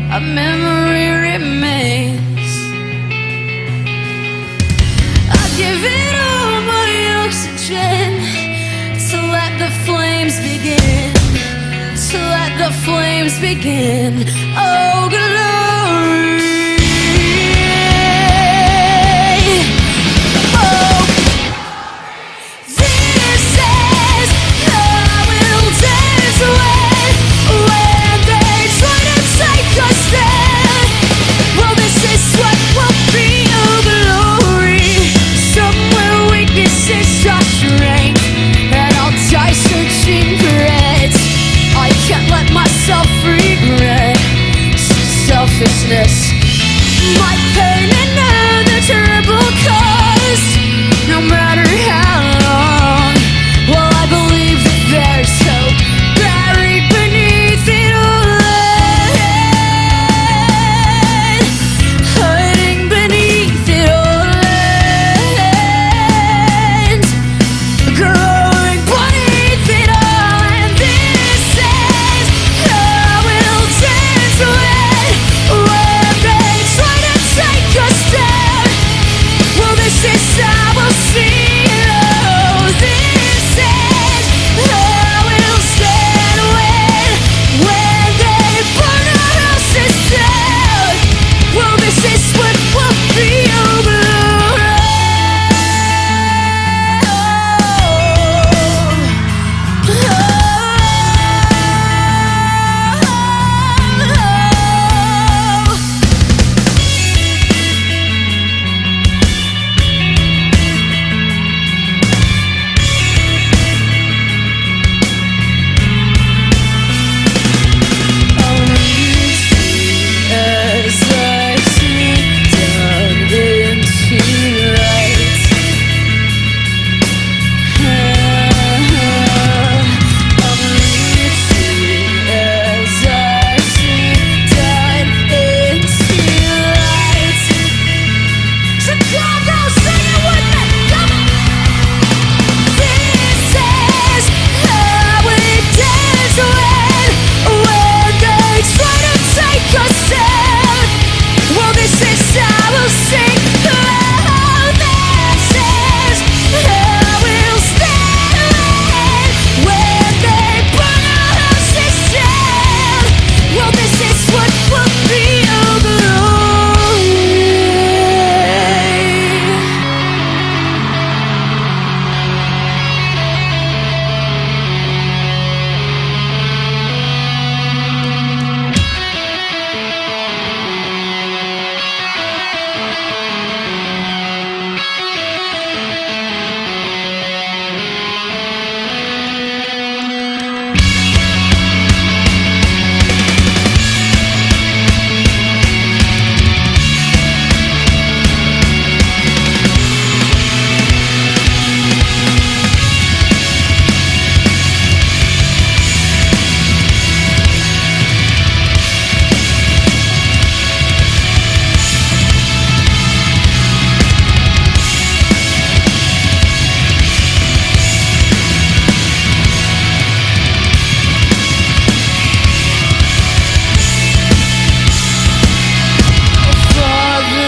a memory remains. I give it all my oxygen to let the flames begin, to let the flames begin. Oh, glory. Selfishness, my pain and now the terrible cause. No matter how long, well, I believe that there's hope buried beneath it all, hiding beneath it all, and growing beneath it all. And this is how we'll dance away.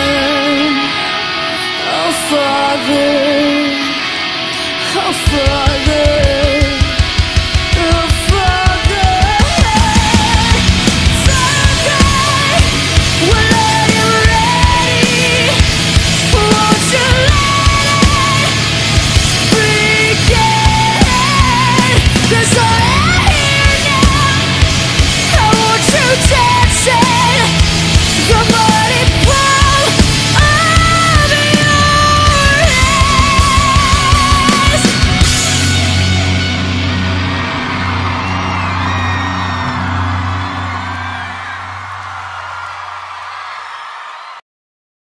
Father, oh Father.